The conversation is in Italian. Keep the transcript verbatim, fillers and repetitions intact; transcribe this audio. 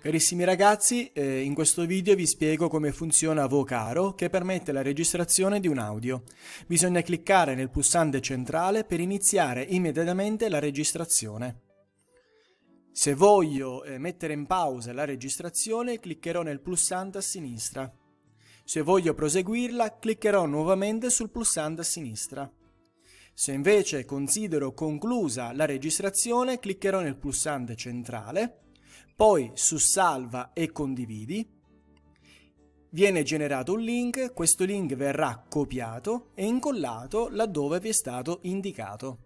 Carissimi ragazzi, eh, in questo video vi spiego come funziona Vocaro, che permette la registrazione di un audio. Bisogna cliccare nel pulsante centrale per iniziare immediatamente la registrazione. Se voglio eh, mettere in pausa la registrazione, cliccherò nel pulsante a sinistra. Se voglio proseguirla, cliccherò nuovamente sul pulsante a sinistra. Se invece considero conclusa la registrazione, cliccherò nel pulsante centrale. Poi su salva e condividi, viene generato un link, questo link verrà copiato e incollato laddove vi è stato indicato.